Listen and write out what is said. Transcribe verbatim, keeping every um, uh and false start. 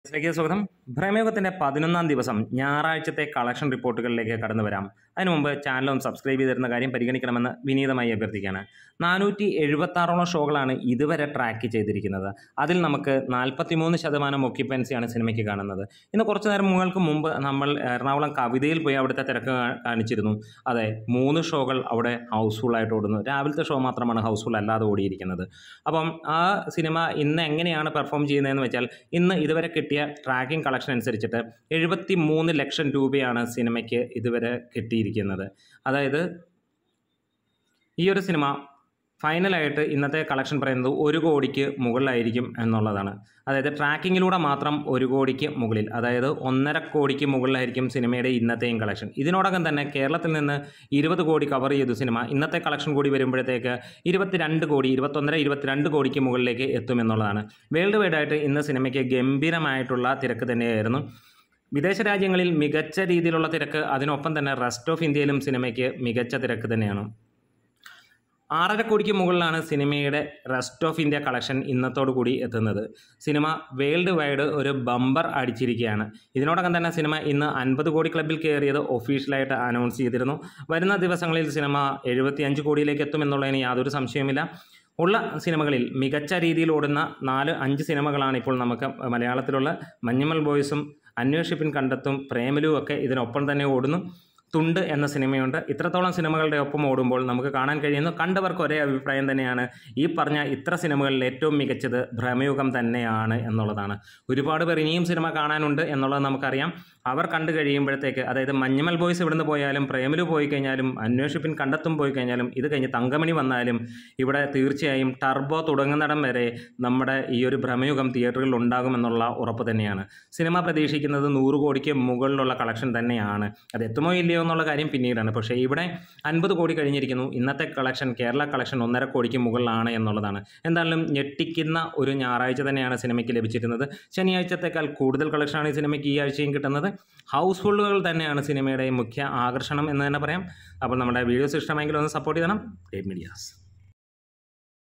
ിലേക്ക് സ്വാഗതം. ഭ്രമയുഗത്തിന്റെ പതിനൊന്നാം ദിവസം ഞായറാഴ്ചത്തെ കളക്ഷൻ റിപ്പോർട്ടുകളിലേക്ക് കടന്നു വരാം. അതിനു മുമ്പ് ചാനലും സബ്സ്ക്രൈബ് ചെയ്തിരുന്ന കാര്യം പരിഗണിക്കണമെന്ന് വിനീതമായി അഭ്യർത്ഥിക്കുകയാണ്. നാനൂറ്റി എഴുപത്തി ആറോളം ഷോകളാണ് ഇതുവരെ ട്രാക്ക് ചെയ്തിരിക്കുന്നത്. അതിൽ നമുക്ക് നാൽപ്പത്തി മൂന്ന് ശതമാനം ഒക്യുപ്പൻസിയാണ് സിനിമയ്ക്ക് കാണുന്നത്. ഇന്ന് കുറച്ചു നേരം മുങ്ങൾക്ക് മുമ്പ് നമ്മൾ എറണാകുളം കവിതയിൽ പോയി അവിടുത്തെ തിരക്ക് കാണിച്ചിരുന്നു. അതെ, മൂന്ന് ഷോകൾ അവിടെ ഹൗസ്ഫുള്ളായിട്ട് ഓടുന്നു. രാവിലത്തെ ഷോ മാത്രമാണ് ഹൗസ്ഫുൾ അല്ലാതെ ഓടിയിരിക്കുന്നത്. അപ്പം ആ സിനിമ ഇന്ന് എങ്ങനെയാണ് പെർഫോം ചെയ്യുന്നതെന്ന് വെച്ചാൽ, ഇന്ന് ഇതുവരെ കിട്ടിയ ട്രാക്കിംഗ് കളക്ഷൻ അനുസരിച്ചിട്ട് എഴുപത്തി മൂന്ന് ലക്ഷം രൂപയാണ് സിനിമയ്ക്ക് ഇതുവരെ കിട്ടിയിരിക്കുന്നത്. അതായത് ഈ ഒരു സിനിമ ഫൈനലായിട്ട് ഇന്നത്തെ കളക്ഷൻ പറയുന്നത് ഒരു കോടിക്ക് മുകളിലായിരിക്കും എന്നുള്ളതാണ്. അതായത് ട്രാക്കിങ്ങിലൂടെ മാത്രം ഒരു കോടിക്ക് മുകളിൽ, അതായത് ഒന്നര കോടിക്ക് മുകളിലായിരിക്കും സിനിമയുടെ ഇന്നത്തെയും കളക്ഷൻ. ഇതിനോടകം തന്നെ കേരളത്തിൽ നിന്ന് ഇരുപത് കോടി കവർ ചെയ്തു സിനിമ. ഇന്നത്തെ കളക്ഷൻ കൂടി വരുമ്പോഴത്തേക്ക് ഇരുപത്തിരണ്ട് കോടി ഇരുപത്തൊന്നര ഇരുപത്തിരണ്ട് കോടിക്ക് മുകളിലേക്ക് എത്തുമെന്നുള്ളതാണ്. വേൾഡ് വൈഡായിട്ട് ഇന്ന് സിനിമയ്ക്ക് ഗംഭീരമായിട്ടുള്ള തിരക്ക് തന്നെയായിരുന്നു. വിദേശ രാജ്യങ്ങളിൽ മികച്ച രീതിയിലുള്ള തിരക്ക്, അതിനൊപ്പം തന്നെ റെസ്റ്റ് ഓഫ് ഇന്ത്യയിലും സിനിമയ്ക്ക് മികച്ച തിരക്ക് തന്നെയാണ്. ആറര കോടിക്ക് മുകളിലാണ് സിനിമയുടെ റെസ്റ്റ് ഓഫ് ഇന്ത്യ കളക്ഷൻ ഇന്നത്തോടു കൂടി എത്തുന്നത്. സിനിമ വേൾഡ് വൈഡ് ഒരു ബമ്പർ അടിച്ചിരിക്കുകയാണ്. ഇതിനോടകം തന്നെ സിനിമ ഇന്ന് അൻപത് കോടി ക്ലബിൽ കയറിയത് ഒഫീഷ്യലായിട്ട് അനൗൺസ് ചെയ്തിരുന്നു. വരുന്ന ദിവസങ്ങളിൽ സിനിമ എഴുപത്തി അഞ്ച് കോടിയിലേക്ക് എത്തുമെന്നുള്ളതിന് യാതൊരു സംശയവുമില്ല. ഉള്ള സിനിമകളിൽ മികച്ച രീതിയിൽ ഓടുന്ന നാല് അഞ്ച് സിനിമകളാണ് ഇപ്പോൾ നമുക്ക് മലയാളത്തിലുള്ള. മഞ്ഞുമൽ ബോയ്സും അന്വേഷിപ്പിൻ കണ്ടെത്തും പ്രേമലും ഒക്കെ ഇതിനൊപ്പം തന്നെ ഓടുന്നു. തുണ്ട് എന്ന സിനിമയുണ്ട്. ഇത്രത്തോളം സിനിമകളുടെ ഒപ്പം ഓടുമ്പോൾ നമുക്ക് കാണാൻ കഴിയുന്നു, കണ്ടവർക്ക് ഒരേ അഭിപ്രായം തന്നെയാണ്. ഈ പറഞ്ഞ ഇത്ര സിനിമകളിൽ ഏറ്റവും മികച്ചത് ഭ്രമയുഗം തന്നെയാണ് എന്നുള്ളതാണ്. ഒരുപാട് പേർ ഇനിയും സിനിമ കാണാനുണ്ട് എന്നുള്ളത് നമുക്കറിയാം. അവർ കണ്ടു കഴിയുമ്പോഴത്തേക്ക്, അതായത് മഞ്ഞുമൽ ബോയ്സ് ഇവിടുന്ന് പോയാലും പ്രേമലു പോയി കഴിഞ്ഞാലും അന്വേഷിപ്പിൻ കണ്ടെത്തും പോയി കഴിഞ്ഞാലും ഇത് കഴിഞ്ഞ് തങ്കമണി വന്നാലും ഇവിടെ തീർച്ചയായും ടർബോ തുടങ്ങുന്നിടം വരെ നമ്മുടെ ഈ ഒരു ഭ്രമയുഗം തിയേറ്ററുകളിൽ ഉണ്ടാകുമെന്നുള്ള ഉറപ്പ് തന്നെയാണ്. സിനിമ പ്രതീക്ഷിക്കുന്നത് നൂറ് കോടിക്ക് മുകളിലുള്ള കളക്ഷൻ തന്നെയാണ്. അത് എത്തുമോ ഇല്ലയോ എന്നുള്ള കാര്യം പിന്നീടാണ്. പക്ഷേ ഇവിടെ അൻപത് കോടി കഴിഞ്ഞിരിക്കുന്നു. ഇന്നത്തെ കളക്ഷൻ, കേരള കളക്ഷൻ ഒന്നര കോടിക്ക് മുകളിലാണ് എന്നുള്ളതാണ്. എന്തായാലും ഞെട്ടിക്കുന്ന ഒരു ഞായറാഴ്ച തന്നെയാണ് സിനിമയ്ക്ക് ലഭിച്ചിരുന്നത്. ശനിയാഴ്ചത്തേക്കാൾ കൂടുതൽ കളക്ഷനാണ് ഈ സിനിമയ്ക്ക് ഈ ആഴ്ചയും കിട്ടുന്നത്. ഹൗസ്ഫുള്ളുകൾ തന്നെയാണ് സിനിമയുടെ മുഖ്യ ആകർഷണം എന്ന് തന്നെ പറയാം. അപ്പോൾ നമ്മുടെ വീഡിയോസ് ഇഷ്ടമെങ്കിൽ ഒന്ന് സപ്പോർട്ട് ചെയ്യണം. Great medias.